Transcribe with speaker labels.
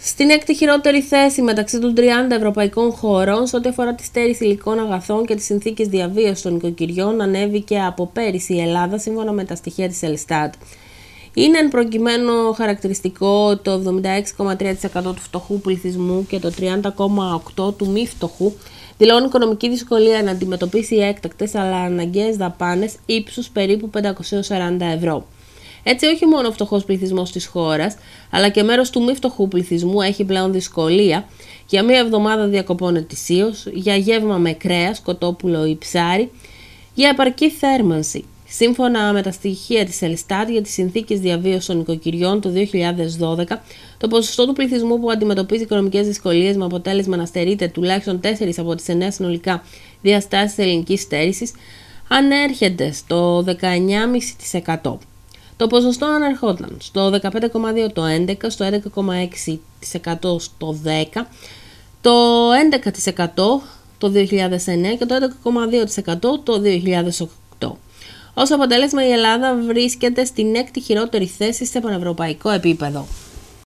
Speaker 1: Στην έκτη χειρότερη θέση μεταξύ των 30 ευρωπαϊκών χωρών σε ό,τι αφορά τη στέρηση υλικών αγαθών και τις συνθήκες διαβίωσης των νοικοκυριών ανέβηκε από πέρυσι η Ελλάδα, σύμφωνα με τα στοιχεία της Ελστάτ. Είναι εν προκειμένου χαρακτηριστικό το 76,3% του φτωχού πληθυσμού και το 30,8% του μη φτωχού δηλώνει οικονομική δυσκολία να αντιμετωπίσει έκτακτες αλλά αναγκαίες δαπάνες ύψους περίπου 540 ευρώ. Έτσι, όχι μόνο ο φτωχός πληθυσμός της χώρας, αλλά και μέρος του μη φτωχού πληθυσμού έχει πλέον δυσκολία για μία εβδομάδα διακοπών ετησίως, για γεύμα με κρέας, κοτόπουλο ή ψάρι, για επαρκή θέρμανση. Σύμφωνα με τα στοιχεία της Ελστάτ για τις συνθήκες διαβίωσης των νοικοκυριών το 2012, το ποσοστό του πληθυσμού που αντιμετωπίζει οικονομικές δυσκολίες με αποτέλεσμα να στερείται τουλάχιστον 4 από τις 9 συνολικά διαστάσεις ελληνικής στέρησης ανέρχεται στο 19,5%. Το ποσοστό ανερχόταν στο 15,2% το 11%, στο 11,6% στο 10%, το 11% το 2009 και το 11,2% το 2008. Ως αποτέλεσμα, η Ελλάδα βρίσκεται στην έκτη χειρότερη θέση σε πανευρωπαϊκό επίπεδο.